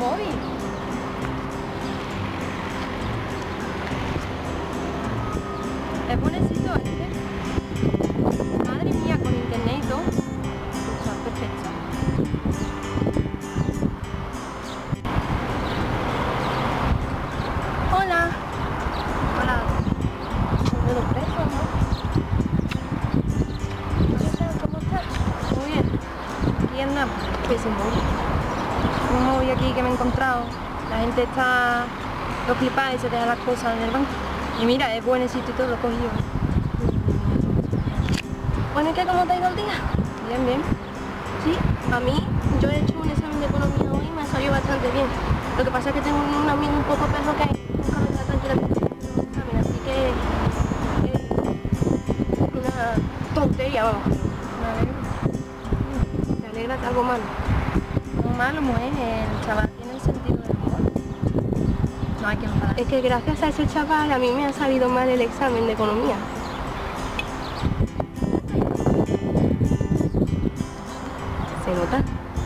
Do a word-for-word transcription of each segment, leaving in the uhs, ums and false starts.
móvil. Es buenecito este. Madre mía, con internet y todo. Está perfecto. Hola. Hola. De los pesos, ¿no? ¿Cómo estás? Muy bien. Aquí andamos. Que sin móvil. Un móvil aquí que me he encontrado. La gente está lo flipada y se deja las cosas en el banco. Y mira, es buenecito y todo, lo he cogido. Bueno, ¿y qué? ¿Cómo te ha ido el día? Bien, bien. Sí, a mí, yo he hecho un examen de economía hoy y me ha salido bastante bien. Lo que pasa es que tengo un amigo un poco perro que nunca me da tranquila con el examen, así que es una tontería, vamos. Me alegro. ¿Te alegra de algo malo? No malo, mujer, el chaval tiene el sentido del humor. No hay que enfadar. Es que gracias a ese chaval a mí me ha salido mal el examen de economía. ¿Se nota?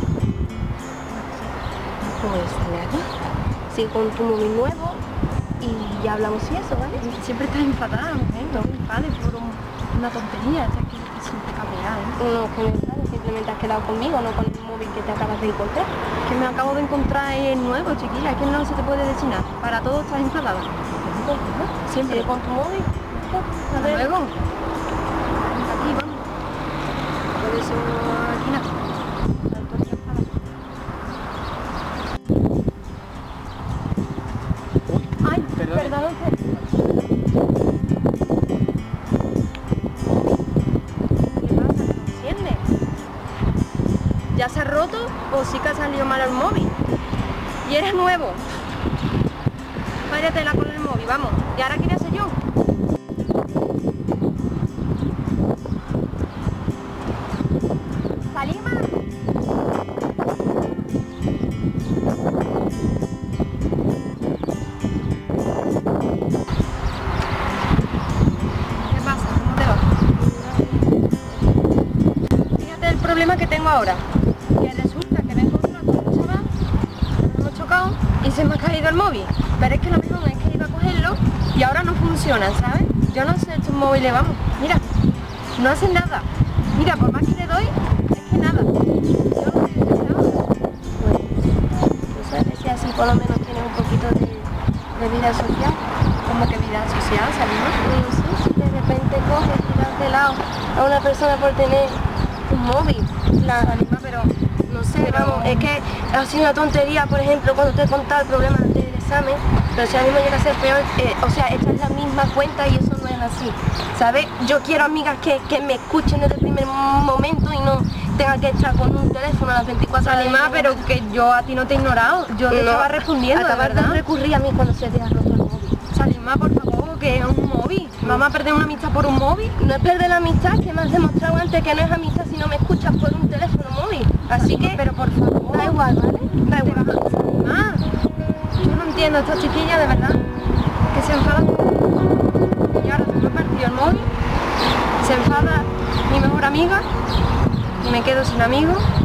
Pues nada, sigue con tu móvil nuevo y ya hablamos y eso, ¿vale? Siempre estás enfadada, mujer, no me enfades por un, una tontería, o sea, que es siempre cabreada, ¿eh? No, que me enfades, simplemente has quedado conmigo, no con el móvil que te acabas de encontrar. Que me acabo de encontrar es nuevo, chiquilla, que no se te puede decir nada. Para todo estás enfadada. Siempre con tu móvil. Hasta luego. Aquí, vamos. Por eso, aquí nada. Ay, perdón. Perdón. ¿Qué pasa? ¿No enciende? ¿Ya se ha roto o sí que ha salido mal el móvil? Y eres nuevo. Váyatela con el móvil, vamos. ¿Y ahora qué hacer yo? ¡Salima! ¿Qué pasa? ¿Cómo te va? Fíjate el problema que tengo ahora. Que resulta que me he encontrado con un chaval, hemos chocado y se me ha caído el móvil. Pero es que lo mismo es que iba a cogerlo y ahora no funciona, ¿sabes? Yo no sé estos móviles, vamos, mira, no hacen nada. Mira, por más que le doy, es que nada. Yo no sé de nada. Pues, tú sabes que así por lo menos tienes un poquito de, de vida social. ¿Cómo que vida social, Salima? No sé, si de repente coges y das de lado a una persona por tener un móvil. La Salima, pero no sé, pero... vamos, es que ha sido una tontería, por ejemplo, cuando te he contado el problema del examen, pero si a mí me llega a ser peor, eh, o sea, esta es la misma cuenta y eso no es así, ¿sabes? Yo quiero amigas que, que me escuchen desde el primer momento y no tengan que estar con un teléfono a las veinticuatro horas. Salima, pero que yo a ti no te he ignorado, yo te no, estaba respondiendo, de verdad. De recurrir a mí cuando se te ha roto el móvil. Salima, por favor, que es un móvil. ¿Vamos a perder una amistad por un móvil? No es perder la amistad, que me has demostrado antes que no es amistad si no me escuchas por un teléfono móvil. Así Salima, que, pero por favor. Da igual, ¿vale? Da igual. Salima, yo no entiendo a esta chiquilla, de verdad, que se enfada. Y ahora se me ha perdido el móvil, se enfada mi mejor amiga y me quedo sin amigos.